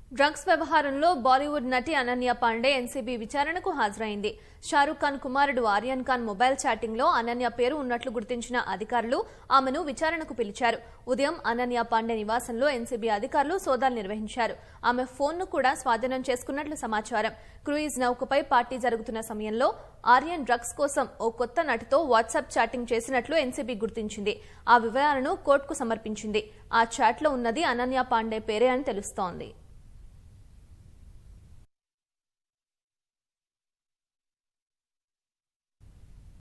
Drugs వ్యవహారంలో బాలీవుడ్ నటి Ananya Pandey NCB విచారణకు హాజరైంది. షారూక్ ఖాన్ కుమారుడు ఆర్యన్ ఖాన్ మొబైల్ చాటింగ్ లో అనన్య పేరు ఉన్నట్లు గుర్తించిన అధికారులు ఆమెను విచారణకు పిలిచారు. ఉదయం అనన్య పాండే నివాసంలో ఎన్సీబీ అధికారులు సోదాలు నిర్వహించారు. ఆమె ఫోన్ను కూడా స్వాధీనం చేసుకున్నట్లు సమాచారం. క్రూయిజ్ నౌకపై పార్టీ జరుగుతున్న సమయంలో ఆర్యన్ డ్రగ్స్ కోసం ఓ కొత్త నటితో వాట్సాప్ చాటింగ్ చేసినట్లు ఎన్సీబీ గుర్తించింది. ఆ వివరాలను కోర్టుకు సమర్పించింది. ఆ చాట్లో ఉన్నది అనన్య పాండే పేరే అని తెలుస్తోంది.